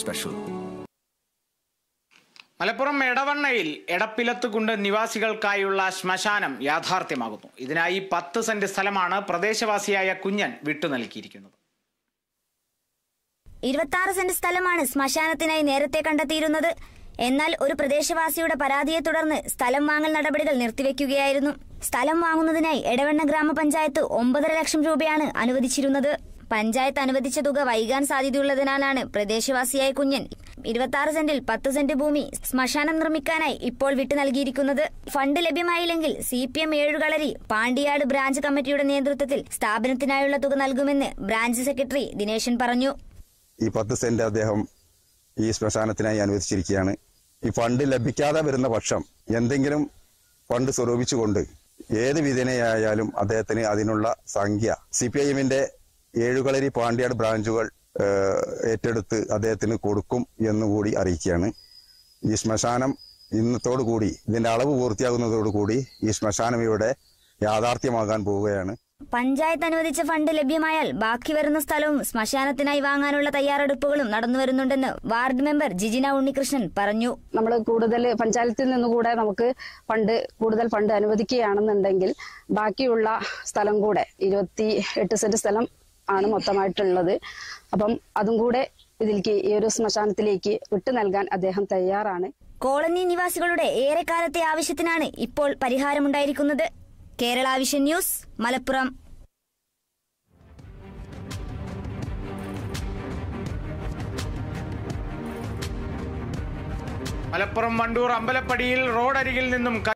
special. Malappuram എടവണ്ണയിൽ എടപ്പിലത്തുകുണ്ട് നിവാസികൾക്കായുള്ള ശ്മശാനം യാഥാർത്ഥ്യമാകുന്നു. ഇതിനായി 10 saint സ്ഥലമാണ് പ്രദേശവാസിയായ കുഞ്ഞൻ വിട്ടുനൽകിയിരിക്കുന്നത്. 26 സെന്റ് സ്ഥലമാണ് ശ്മശാനത്തിനായി നേരത്തെ കണ്ടെത്തിയിരുന്നത്. എന്നാൽ ഒരു പ്രദേശവാസിയുടെ പരാതിയെ തുടർന്ന് സ്ഥലം വാങ്ങൽ നടപടികൾ നിർത്തിവെക്കുകയായിരുന്നു. സ്ഥലം വാങ്ങുന്നതിനായി എടവണ്ണ ഗ്രാമപഞ്ചായത്ത് 9.5 ലക്ഷം രൂപയാണ് അനുവദിച്ചിരുന്നത്. പഞ്ചായത്ത് അനുവദിച്ച തുക വൈകാൻ സാധ്യതയുള്ളതിനാലാണ് പ്രദേശവാസിയായ കുഞ്ഞൻ 26 സെന്റിൽ 10 സെന്റ് ഭൂമി ശ്മശാനം നിർമ്മിക്കാനായി ഇപ്പോൾ വിട്ടു നൽകിയിരിക്കുന്നത്. ഫണ്ട് ലഭ്യമായില്ലെങ്കിൽ CPM ഏഴുകളരി പാണ്ടിയാട് ബ്രാഞ്ച് കമ്മിറ്റിയുടെ നേതൃത്വത്തിൽ സ്ഥാപനത്തിനായുള്ള തുക നൽകുമെന്ന് ബ്രാഞ്ച് സെക്രട്ടറി ദിനേശൻ പറഞ്ഞു. ഈ 10 സെന്റ് അദ്ദേഹം ഈ ശ്മശാനത്തിനായി അനുവദിച്ചിരിക്കുകയാണ്. ഈ ഫണ്ട് ലഭിക്കാതെ വരുന്ന പക്ഷം എന്തെങ്കിലും ഫണ്ട് സ്വരൂപിച്ചുകൊണ്ട് ഏത് വിധേനയായാലും അദ്ദേഹത്തിന് അതിനുള്ള സംഖ്യ CPIMന്റെ ഏഴുകളരി പാണ്ടിയാട് ബ്രാഞ്ചുകൾ ഏറ്റെടുത്ത് അദ്ദേഹത്തിന് കൊടുക്കും എന്നുകൂടി അറിയിക്കുകയാണ്. ഈ ശ്മശാനം ഇന്നത്തോടുകൂടി ഇതിന്റെ അളവ് പൂർത്തിയാകുന്നതോടുകൂടി ഈ ശ്മശാനം ഇവിടെ യാഥാർത്ഥ്യമാകാൻ പോവുകയാണ്. പഞ്ചായത്ത് അനുവദിച്ച ഫണ്ട് ലഭ്യമായാൽ ബാക്കി വരുന്ന സ്ഥലവും ശ്മശാനത്തിനായി വാങ്ങാനുള്ള തയ്യാറെടുപ്പുകളും നടന്നുവരുന്നുണ്ടെന്ന് വാർഡ് മെമ്പർ ജിജിന ഉണ്ണികൃഷ്ണൻ പറഞ്ഞു. നമ്മൾ കൂടുതൽ പഞ്ചായത്തിൽ നിന്നുകൂടെ നമുക്ക് കൂടുതൽ ഫണ്ട് അനുവദിക്കുകയാണെന്നുണ്ടെങ്കിൽ ബാക്കിയുള്ള സ്ഥലം കൂടെ 28 സെന്റ് സ്ഥലം ആണ് മൊത്തമായിട്ടുള്ളത്. അപ്പം അതും കൂടെ ഇതിലേക്ക് ഈ ഒരു ശ്മശാനത്തിലേക്ക് വിട്ടു നൽകാൻ അദ്ദേഹം തയ്യാറാണ്. കോളനി നിവാസികളുടെ ഏറെക്കാലത്തെ ആവശ്യത്തിനാണ് ഇപ്പോൾ പരിഹാരമുണ്ടായിരിക്കുന്നത്. Kerala vision news, Malappuram. മലപ്പുറം വണ്ടൂർ അമ്പലപ്പടിയിൽ റോഡരികിൽ നിന്നും